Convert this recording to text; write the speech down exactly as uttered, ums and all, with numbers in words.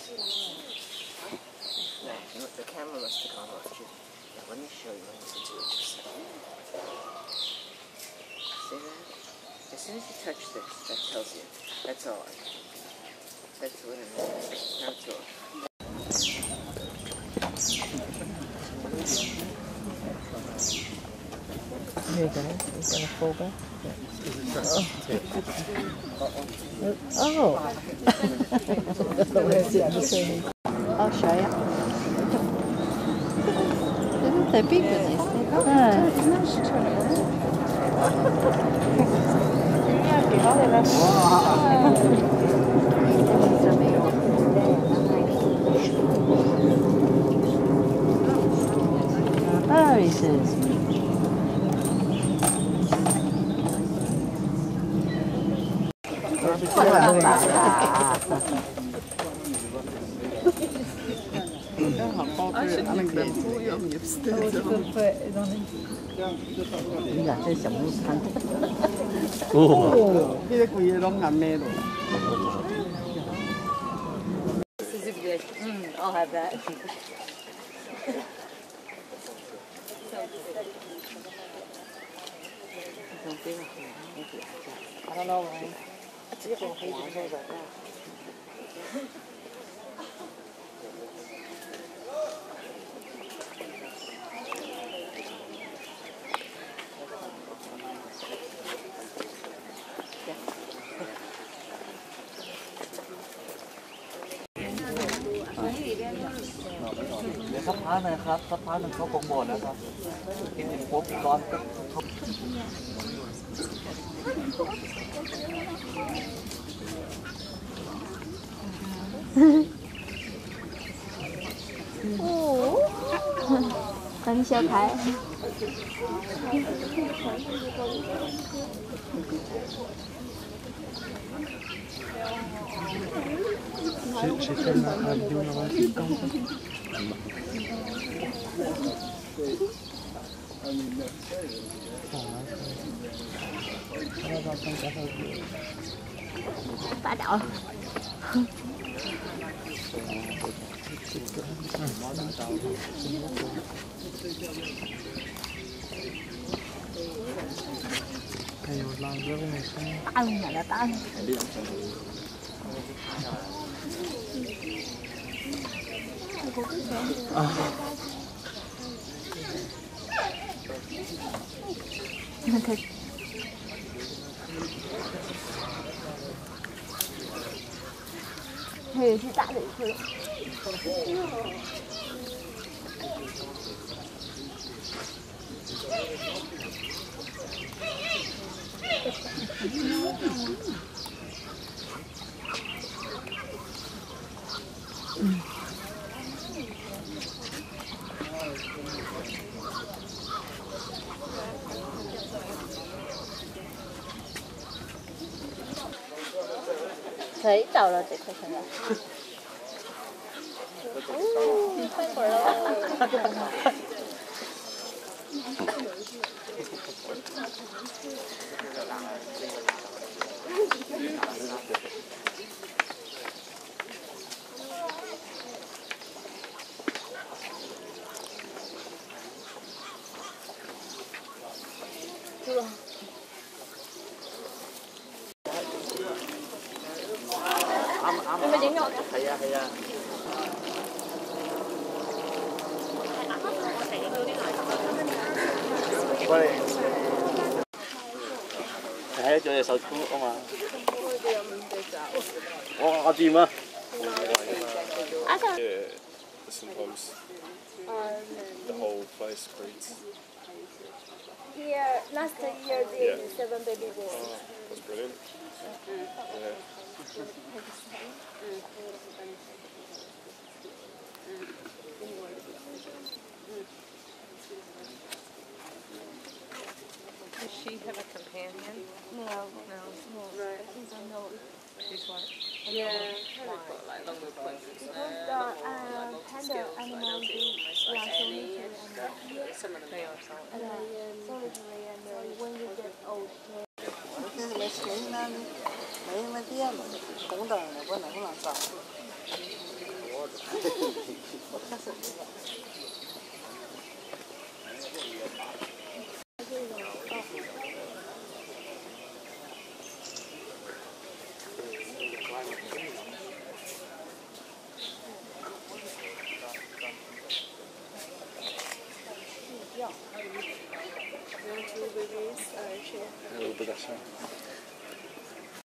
The camera must have gone off. Yeah, let me show you what to do. Just see that? As soon as you touch this, that tells you. That's all. That's what it means. Now it's off. Here you go. He's gonna fall back. Oh. I'll show you. They're big, aren't Oh, he says. Oh,呢個嘢攞銀咩度？ This is good. Mm, I'll have that. I don't know, Ryan. It's a little hazy right now. สักพักนะครับสักพักหนึ่งเขาคงหมดแล้วครับกินปุ๊บร้อนก็哦，很小台。 是是真的，啊，丢了我是刚的。 打倒。 还有拉哥的那声。 大龙眼的大龙。 啊。 那个。还有只大的一块。嗯。可以找了这块现在。哦，快滚了！住了。你咪影咗嘅？ 係啊係啊。喂，係做隻手箍啊嘛。哇，掂啊！ Yeah, sometimes the whole place creaks. Here, last year they Yeah. seven baby boys. Oh, that's brilliant. Yeah. Does she have a companion? No. No. No. Right. She's a no. She's what? Yeah. Like longer quizzes. Because the uh, panda animals they are so mature and Some of them they are solid. and uh, solitary and uh, when you get old. 这是来钱呢，没什么店嘛，红灯的，我能不能找？ A little bit better.